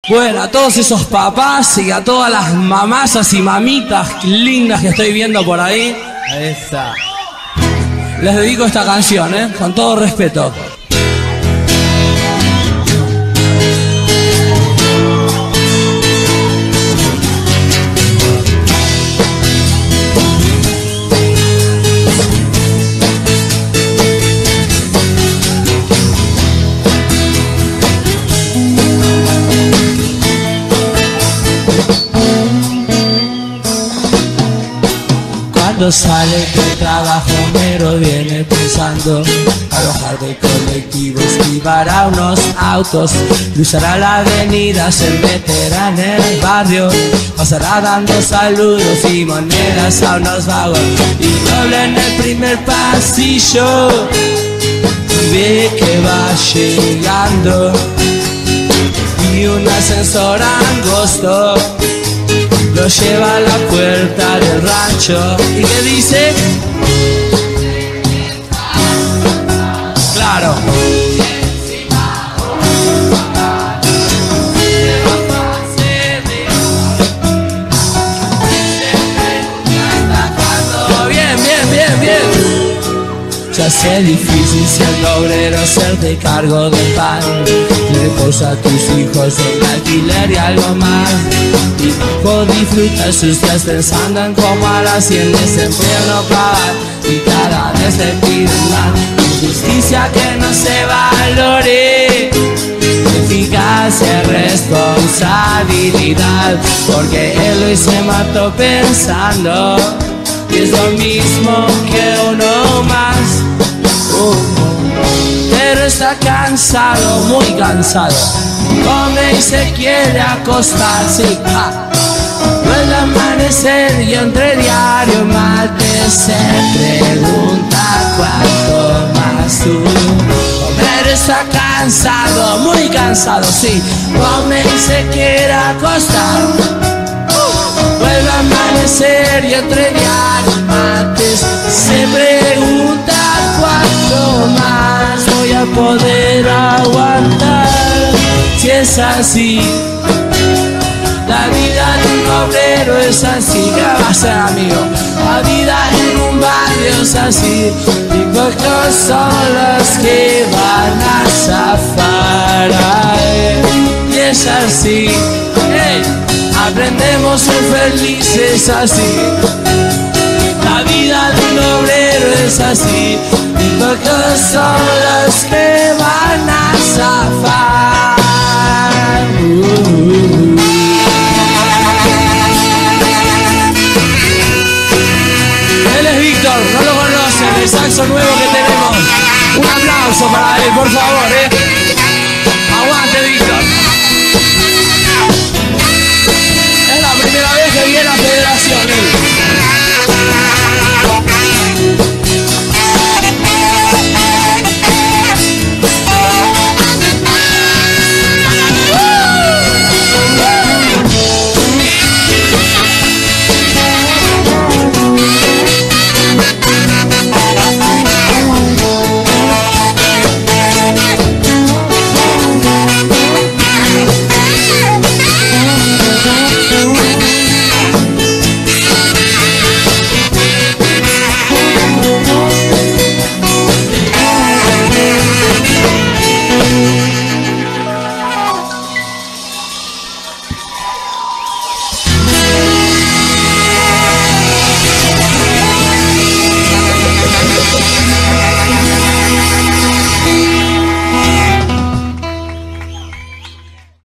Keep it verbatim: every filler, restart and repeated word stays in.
Bueno, a todos esos papás y a todas las mamazas y mamitas lindas que estoy viendo por ahí, esa. Les dedico esta canción, ¿eh? Con todo respeto. Cuando sale del trabajo Homero viene pensando a bajar del colectivo, esquivará unos autos, cruzará la avenida, se meterá en el barrio, pasará dando saludos y monedas a unos vagos y dobla en el primer pasillo, ve que va llegando y un ascensor angosto lo lleva a la puerta del rancho. ¿Y qué dice? Claro. Bien, bien, bien, bien. Se hace difícil siendo obrero hacerte cargo del pan, y reposa a tus hijos en alquiler y algo más. Y hijo disfruta sus días pensando en cómo a las cien desempleo no pagar, y cada vez te piden más injusticia que no se valore, eficacia y responsabilidad, porque él hoy se mató pensando y es lo mismo que uno más. Uh, pero está cansado, muy cansado, come y se quiere acostar, sí, ja. Vuelve a amanecer y entre diario y mate se pregunta cuánto más tú. Pero está cansado, muy cansado, sí, come y se quiere acostar. Vuelve a amanecer y entre diarios mates se pregunta cuánto más voy a poder aguantar. Si es así, la vida de un obrero es así. ¿Qué va a ser, amigo? La vida en un barrio es así, y pocos son los que van a zafar. Y es así, hey. Aprendemos a ser felices así. La vida de un obrero es así, y pocos son los que